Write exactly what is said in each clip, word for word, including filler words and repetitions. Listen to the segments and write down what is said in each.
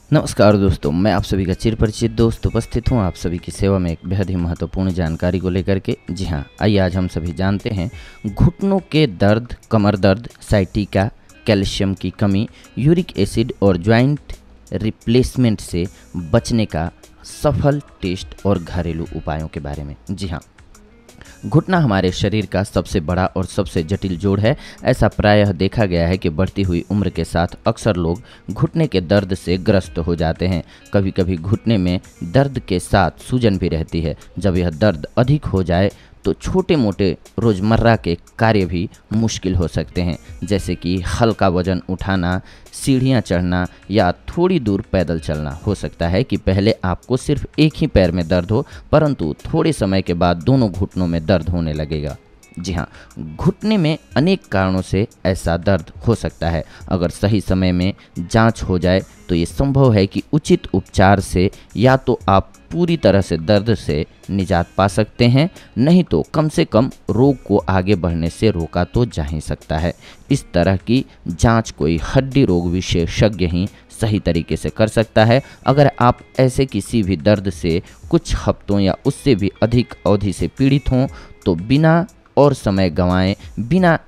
नमस्कार दोस्तों, मैं आप सभी का चिर परिचित दोस्त उपस्थित हूं आप सभी की सेवा में एक बेहद ही महत्वपूर्ण जानकारी को लेकर के। जी हां, आइए आज हम सभी जानते हैं घुटनों के दर्द, कमर दर्द, साइटिका, कैल्शियम की कमी, यूरिक एसिड और जॉइंट रिप्लेसमेंट से बचने का सफल टेस्ट और घरेलू उपायों के बारे में। जी हाँ, घुटना हमारे शरीर का सबसे बड़ा और सबसे जटिल जोड़ है। ऐसा प्रायः देखा गया है कि बढ़ती हुई उम्र के साथ अक्सर लोग घुटने के दर्द से ग्रस्त हो जाते हैं। कभी कभी घुटने में दर्द के साथ सूजन भी रहती है। जब यह दर्द अधिक हो जाए तो छोटे मोटे रोज़मर्रा के कार्य भी मुश्किल हो सकते हैं, जैसे कि हल्का वजन उठाना, सीढ़ियाँ चढ़ना या थोड़ी दूर पैदल चलना। हो सकता है कि पहले आपको सिर्फ एक ही पैर में दर्द हो, परंतु थोड़े समय के बाद दोनों घुटनों में दर्द होने लगेगा। जी हाँ, घुटने में अनेक कारणों से ऐसा दर्द हो सकता है। अगर सही समय में जांच हो जाए तो ये संभव है कि उचित उपचार से या तो आप पूरी तरह से दर्द से निजात पा सकते हैं, नहीं तो कम से कम रोग को आगे बढ़ने से रोका तो जा ही सकता है। इस तरह की जांच कोई हड्डी रोग विशेषज्ञ ही सही तरीके से कर सकता है। अगर आप ऐसे किसी भी दर्द से कुछ हफ्तों या उससे भी अधिक अवधि से पीड़ित हों तो बिना और समय गंवाएं, बिना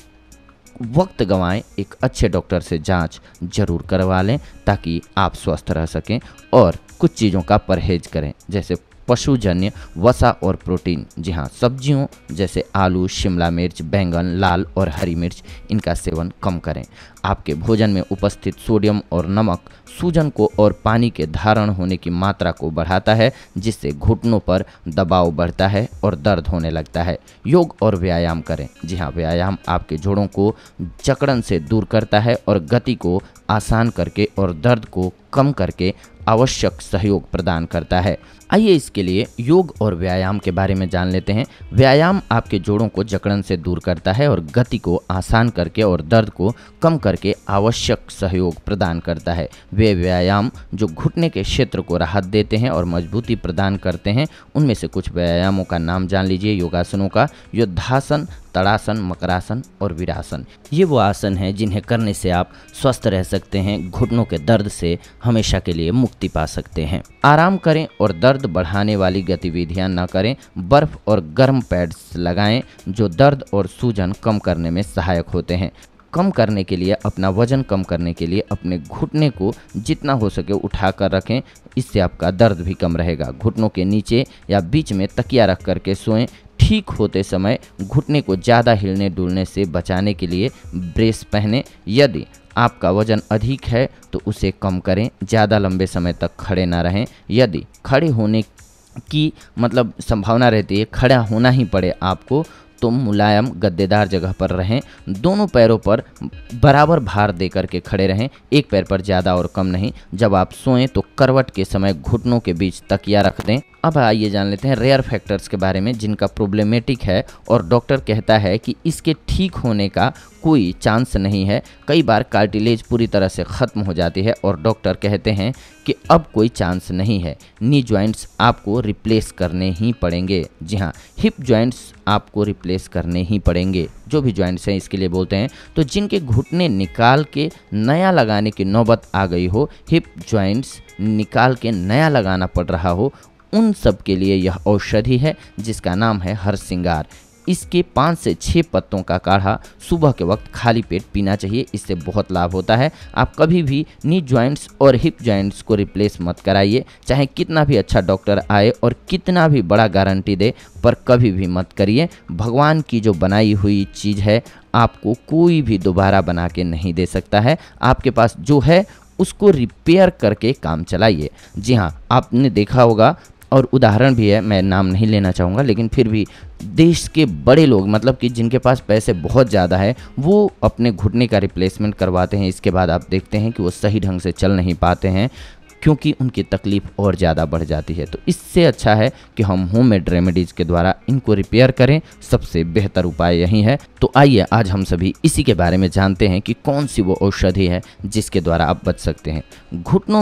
वक्त गंवाएं एक अच्छे डॉक्टर से जांच जरूर करवा लें, ताकि आप स्वस्थ रह सकें। और कुछ चीज़ों का परहेज करें, जैसे पशुजन्य वसा और प्रोटीन। जी हाँ, सब्जियों जैसे आलू, शिमला मिर्च, बैंगन, लाल और हरी मिर्च, इनका सेवन कम करें। आपके भोजन में उपस्थित सोडियम और नमक सूजन को और पानी के धारण होने की मात्रा को बढ़ाता है, जिससे घुटनों पर दबाव बढ़ता है और दर्द होने लगता है। योग और व्यायाम करें। जी हाँ, व्यायाम आपके जोड़ों को जकड़न से दूर करता है और गति को आसान करके और दर्द को कम करके आवश्यक सहयोग प्रदान करता है। आइए इसके लिए योग और व्यायाम के बारे में जान लेते हैं। व्यायाम आपके जोड़ों को जकड़न से दूर करता है और गति को आसान करके और दर्द को कम करके आवश्यक सहयोग प्रदान करता है। वे व्यायाम जो घुटने के क्षेत्र को राहत देते हैं और मजबूती प्रदान करते हैं, उनमें से कुछ व्यायामों का नाम जान लीजिए। योगासनों का योद्धासन, तड़ासन, मकरासन और वीरासन। ये वो आसन हैं जिन्हें करने से आप स्वस्थ रह सकते हैं, घुटनों के दर्द से हमेशा के लिए मुक्ति पा सकते हैं। आराम करें और दर्द बढ़ाने वाली गतिविधियां न करें। बर्फ और गर्म पैड्स लगाएं जो दर्द और सूजन कम करने में सहायक होते हैं। कम करने के लिए, अपना वजन कम करने के लिए अपने घुटने को जितना हो सके उठा कर रखें, इससे आपका दर्द भी कम रहेगा। घुटनों के नीचे या बीच में तकिया रख करके सोएं। ठीक होते समय घुटने को ज़्यादा हिलने डुलने से बचाने के लिए ब्रेस पहनें। यदि आपका वजन अधिक है तो उसे कम करें। ज़्यादा लंबे समय तक खड़े ना रहें। यदि खड़े होने की मतलब संभावना रहती है, खड़ा होना ही पड़े आपको, तो मुलायम गद्देदार जगह पर रहें। दोनों पैरों पर बराबर भार दे करके खड़े रहें, एक पैर पर ज़्यादा और कम नहीं। जब आप सोएं तो करवट के समय घुटनों के बीच तकिया रख दें। अब आइए जान लेते हैं रेयर फैक्टर्स के बारे में जिनका प्रॉब्लमेटिक है और डॉक्टर कहता है कि इसके ठीक होने का कोई चांस नहीं है। कई बार कार्टिलेज पूरी तरह से ख़त्म हो जाती है और डॉक्टर कहते हैं कि अब कोई चांस नहीं है। नी जॉइंट्स आपको रिप्लेस करने ही पड़ेंगे। जी हाँ, हिप जॉइंट्स आपको रिप्लेस करने ही पड़ेंगे। जो भी जॉइंट्स हैं इसके लिए बोलते हैं। तो जिनके घुटने निकाल के नया लगाने की नौबत आ गई हो, हिप जॉइंट्स निकाल के नया लगाना पड़ रहा हो, उन सब के लिए यह औषधि है जिसका नाम है हरसिंगार। इसके पाँच से छः पत्तों का काढ़ा सुबह के वक्त खाली पेट पीना चाहिए। इससे बहुत लाभ होता है। आप कभी भी नी जॉइंट्स और हिप जॉइंट्स को रिप्लेस मत कराइए, चाहे कितना भी अच्छा डॉक्टर आए और कितना भी बड़ा गारंटी दे, पर कभी भी मत करिए। भगवान की जो बनाई हुई चीज़ है, आपको कोई भी दोबारा बना के नहीं दे सकता है। आपके पास जो है उसको रिपेयर करके काम चलाइए। जी हाँ, आपने देखा होगा और उदाहरण भी है, मैं नाम नहीं लेना चाहूँगा, लेकिन फिर भी देश के बड़े लोग, मतलब कि जिनके पास पैसे बहुत ज़्यादा है, वो अपने घुटने का रिप्लेसमेंट करवाते हैं। इसके बाद आप देखते हैं कि वो सही ढंग से चल नहीं पाते हैं, क्योंकि उनकी तकलीफ़ और ज़्यादा बढ़ जाती है। तो इससे अच्छा है कि हम होममेड रेमेडीज़ के द्वारा इनको रिपेयर करें। सबसे बेहतर उपाय यही है। तो आइए आज हम सभी इसी के बारे में जानते हैं कि कौन सी वो औषधि है जिसके द्वारा आप बच सकते हैं। घुटनों में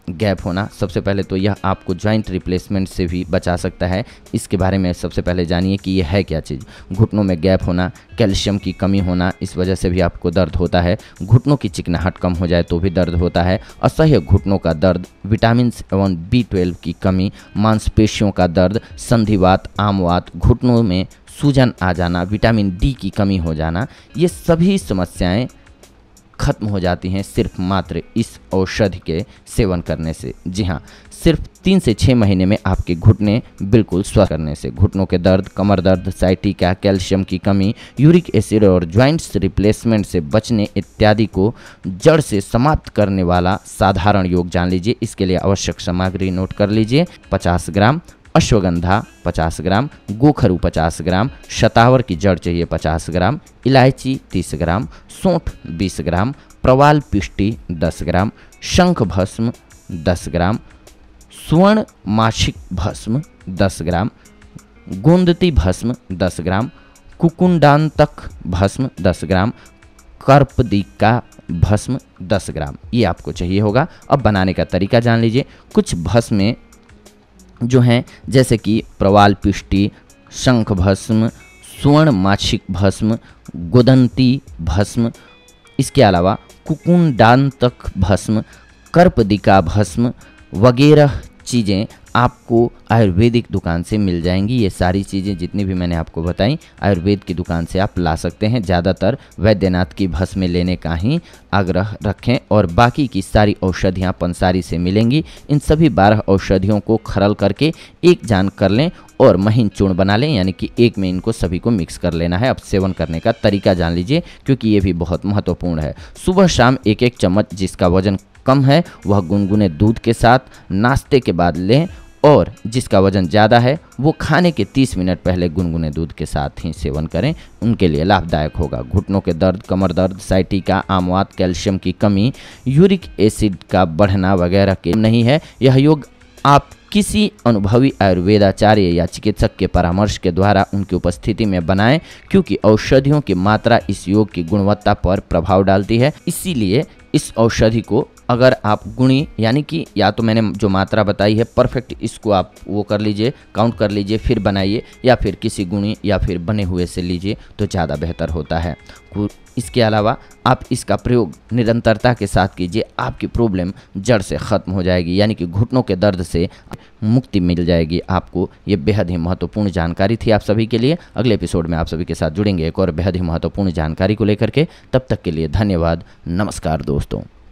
गैप होना, सबसे पहले तो यह आपको जॉइंट रिप्लेसमेंट से भी बचा सकता है। इसके बारे में सबसे पहले जानिए कि यह है क्या चीज़। घुटनों में गैप होना, कैल्शियम की कमी होना, इस वजह से भी आपको दर्द होता है। घुटनों की चिकनाहट कम हो जाए तो भी दर्द होता है। असह्य घुटनों का दर्द, विटामिन एवं बी ट्वेल्व की कमी, मांसपेशियों का दर्द, संधिवात, आमवात, घुटनों में सूजन आ जाना, विटामिन डी की कमी हो जाना, ये सभी समस्याएं खत्म हो जाती हैं सिर्फ मात्र इस औषधि के सेवन करने से। जी हाँ, सिर्फ तीन से छः महीने में आपके घुटने बिल्कुल स्वस्थ करने से। घुटनों के दर्द, कमर दर्द, साइटिका, कैल्शियम की कमी, यूरिक एसिड और जॉइंट्स रिप्लेसमेंट से बचने इत्यादि को जड़ से समाप्त करने वाला साधारण योग जान लीजिए। इसके लिए आवश्यक सामग्री नोट कर लीजिए। पचास ग्राम अश्वगंधा, पचास ग्राम गोखरू, पचास ग्राम शतावर की जड़ चाहिए, पचास ग्राम इलायची, तीस ग्राम सौंठ, बीस ग्राम प्रवाल पिष्टी, दस ग्राम शंख भस्म, दस ग्राम स्वर्ण माछिक भस्म, दस ग्राम गोंदती भस्म, दस ग्राम कुकुंडांतक भस्म, दस ग्राम कर्पदिका भस्म, दस ग्राम, ये आपको चाहिए होगा। अब बनाने का तरीका जान लीजिए। कुछ भस्में जो हैं जैसे कि प्रवाल पिष्टी, शंख भस्म, स्वर्ण माछिक भस्म, गोदंती भस्म, इसके अलावा कुकुंडांतक भस्म, कर्पदिका भस्म वगैरह चीज़ें आपको आयुर्वेदिक दुकान से मिल जाएंगी। ये सारी चीज़ें जितनी भी मैंने आपको बताई आयुर्वेद की दुकान से आप ला सकते हैं। ज़्यादातर वैद्यनाथ की भस्में लेने का ही आग्रह रखें और बाकी की सारी औषधियाँ पंसारी से मिलेंगी। इन सभी बारह औषधियों को खरल करके एक जान कर लें और महीन चूर्ण बना लें, यानी कि एक में इनको सभी को मिक्स कर लेना है। अब सेवन करने का तरीका जान लीजिए क्योंकि ये भी बहुत महत्वपूर्ण है। सुबह शाम एक एक चम्मच, जिसका वजन कम है वह गुनगुने दूध के साथ नाश्ते के बाद लें और जिसका वजन ज़्यादा है वो खाने के तीस मिनट पहले गुनगुने दूध के साथ ही सेवन करें, उनके लिए लाभदायक होगा। घुटनों के दर्द, कमर दर्द, साइटिका, आमवात, कैल्शियम की कमी, यूरिक एसिड का बढ़ना वगैरह के नहीं है। यह योग आप किसी अनुभवी आयुर्वेदाचार्य या चिकित्सक के परामर्श के द्वारा उनकी उपस्थिति में बनाएं क्योंकि औषधियों की मात्रा इस योग की गुणवत्ता पर प्रभाव डालती है। इसीलिए इस औषधि को अगर आप गुणी, यानी कि या तो मैंने जो मात्रा बताई है परफेक्ट, इसको आप वो कर लीजिए, काउंट कर लीजिए, फिर बनाइए, या फिर किसी गुणी या फिर बने हुए से लीजिए तो ज़्यादा बेहतर होता है। इसके अलावा आप इसका प्रयोग निरंतरता के साथ कीजिए, आपकी प्रॉब्लम जड़ से ख़त्म हो जाएगी, यानी कि घुटनों के दर्द से मुक्ति मिल जाएगी आपको। ये बेहद ही महत्वपूर्ण जानकारी थी आप सभी के लिए। अगले एपिसोड में आप सभी के साथ जुड़ेंगे एक और बेहद ही महत्वपूर्ण जानकारी को लेकर के। तब तक के लिए धन्यवाद, नमस्कार दोस्तों।